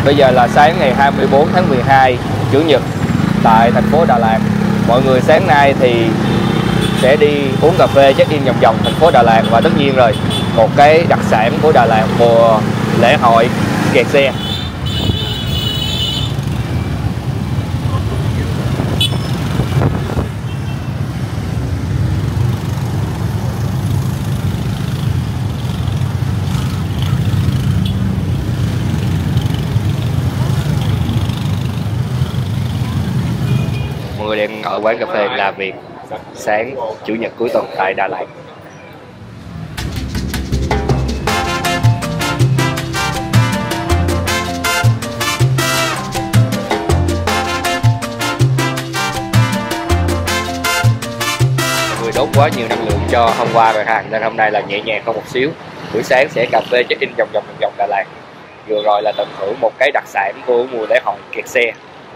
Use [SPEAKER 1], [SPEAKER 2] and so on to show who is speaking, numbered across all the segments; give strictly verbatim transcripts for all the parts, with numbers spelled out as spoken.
[SPEAKER 1] Bây giờ là sáng ngày hai mươi bốn tháng mười hai, Chủ nhật tại thành phố Đà Lạt. Mọi người sáng nay thì sẽ đi uống cà phê check-in vòng vòng thành phố Đà Lạt. Và tất nhiên rồi, một cái đặc sản của Đà Lạt mùa lễ hội kẹt xe. Mọi người đang ở quán cà phê làm việc sáng Chủ nhật cuối tuần tại Đà Lạt. Mọi người đốt quá nhiều năng lượng cho hôm qua rồi ha, nên hôm nay là nhẹ nhàng hơn một xíu. Buổi sáng sẽ cà phê check-in vòng vòng vòng vòng Đà Lạt. Vừa rồi là tận hưởng một cái đặc sản của mùa lễ hội kẹt xe.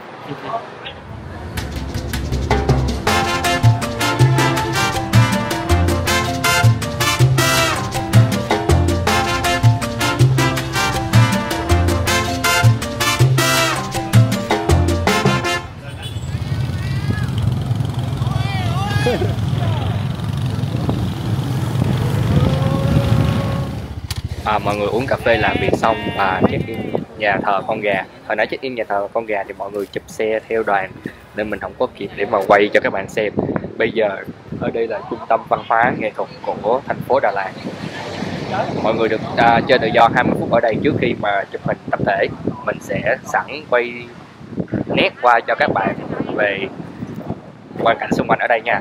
[SPEAKER 1] À, mọi người uống cà phê làm việc xong và check-in nhà thờ con gà. Hồi nãy check-in nhà thờ con gà thì mọi người chụp xe theo đoàn nên mình không có kịp để mà quay cho các bạn xem. Bây giờ ở đây là trung tâm văn hóa nghệ thuật của thành phố Đà Lạt. Mọi người được à, chơi tự do hai mươi phút ở đây trước khi mà chụp hình tập thể. Mình sẽ sẵn quay nét qua cho các bạn về quan cảnh xung quanh ở đây nha.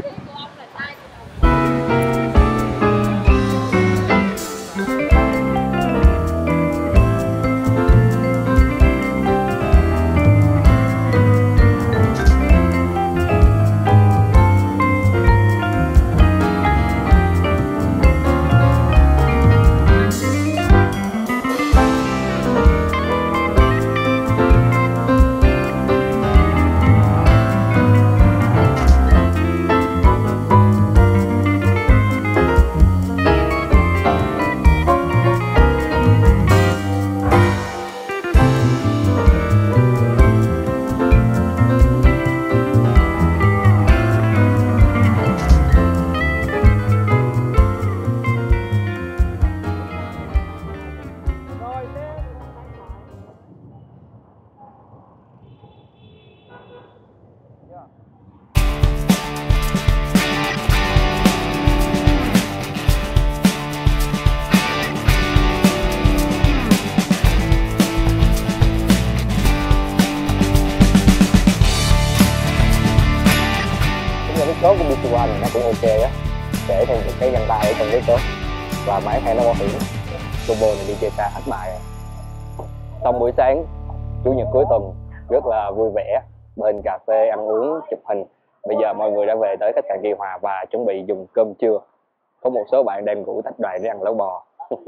[SPEAKER 1] Số của bê xê một này nó cũng ok á, để thêm một cái găng tay ở trong cái số và máy thay nó bảo hiểm. Combo này đi chơi xa hết bài rồi. Xong buổi sáng Chủ nhật cuối tuần rất là vui vẻ, bên cà phê ăn uống chụp hình. Bây giờ mọi người đã về tới khách sạn Kỳ Hòa và chuẩn bị dùng cơm trưa. Có một số bạn đang ngủ tách đoàn để ăn lẩu bò.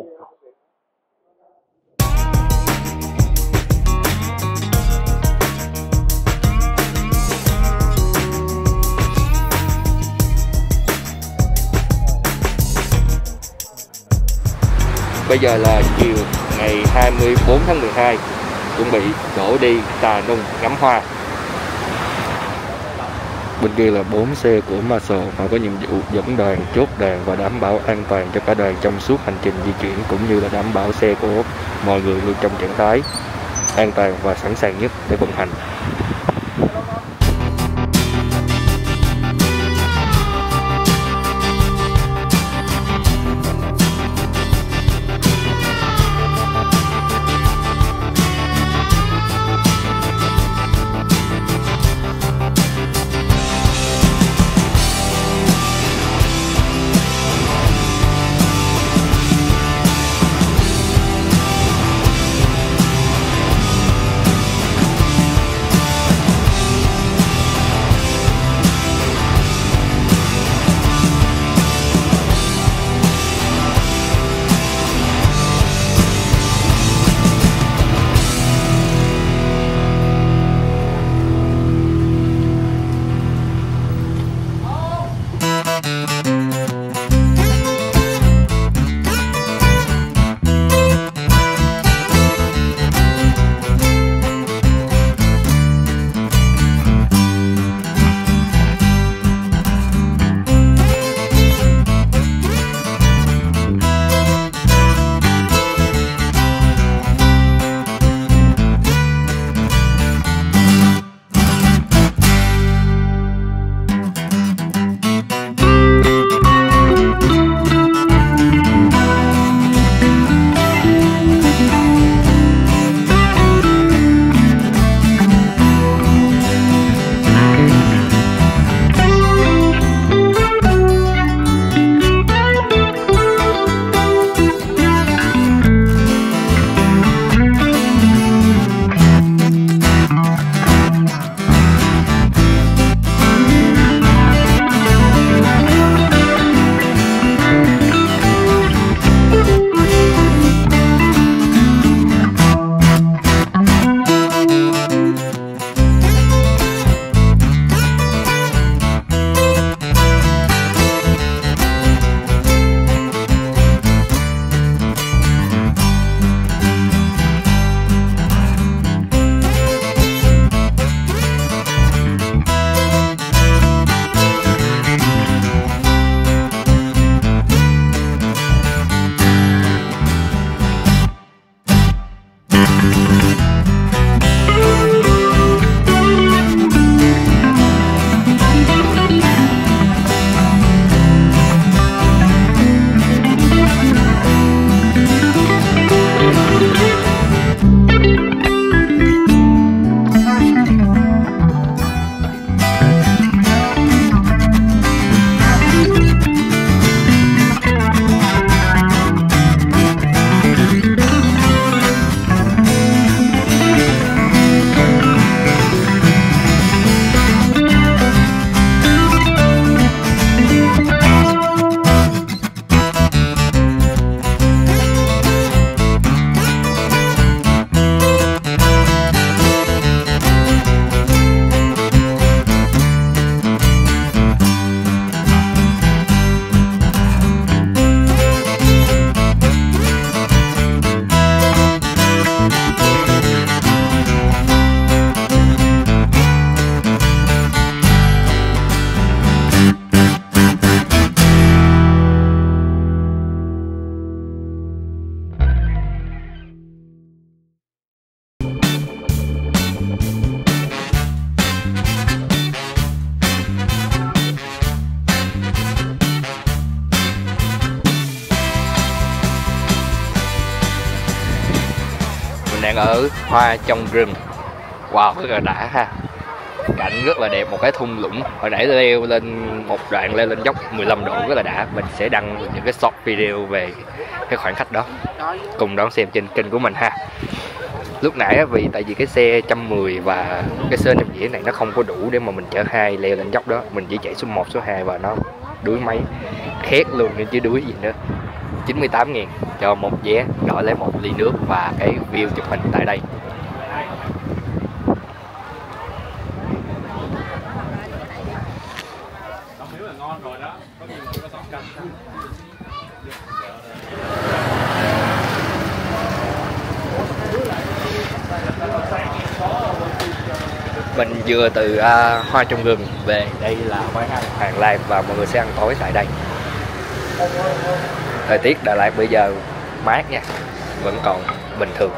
[SPEAKER 1] Bây giờ là chiều ngày hai mươi bốn tháng mười hai, chuẩn bị đổ đi Tà Nung ngắm hoa. Bên kia là bốn xe của Marshall, họ có nhiệm vụ dẫn đoàn, chốt đoàn và đảm bảo an toàn cho cả đoàn trong suốt hành trình di chuyển, cũng như là đảm bảo xe của mọi người luôn trong trạng thái an toàn và sẵn sàng nhất để vận hành. ở Hoa Trong Rừng. Wow, rất là đã ha. Cảnh rất là đẹp, một cái thung lũng. Hồi nãy leo lên một đoạn leo lên dốc mười lăm độ rất là đã. Mình sẽ đăng những cái short video về cái khoảnh khắc đó, cùng đón xem trên kênh của mình ha. Lúc nãy vì tại vì cái xe một trăm mười và cái xe năm dĩa này nó không có đủ để mà mình chở hai leo lên dốc đó. Mình chỉ chạy số một, số hai và nó đuối máy khét luôn nên chứ đuối gì nữa. Chín mươi tám ngàn cho một vé, gọi lấy một ly nước và cái view chụp hình tại đây. Mình vừa từ uh, Hoa Trong Rừng về, đây là quán ăn Hàng Lam và mọi người sẽ ăn tối tại đây. Thời tiết Đà Lạt bây giờ mát nha, vẫn còn bình thường.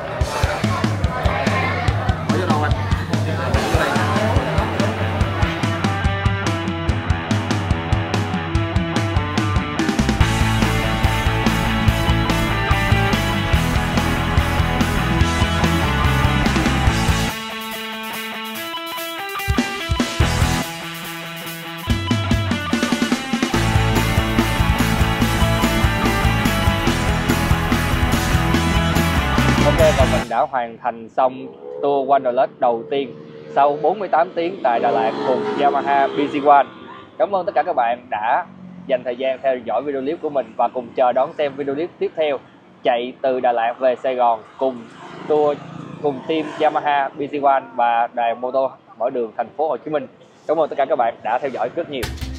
[SPEAKER 1] Ok, và mình đã hoàn thành xong tour Wanderlust đầu tiên sau bốn mươi tám tiếng tại Đà Lạt cùng Yamaha bê giê một. Cảm ơn tất cả các bạn đã dành thời gian theo dõi video clip của mình và cùng chờ đón xem video clip tiếp theo chạy từ Đà Lạt về Sài Gòn cùng tour cùng team Yamaha bê giê một và đoàn mô tô mở đường thành phố Hồ Chí Minh. Cảm ơn tất cả các bạn đã theo dõi rất nhiều.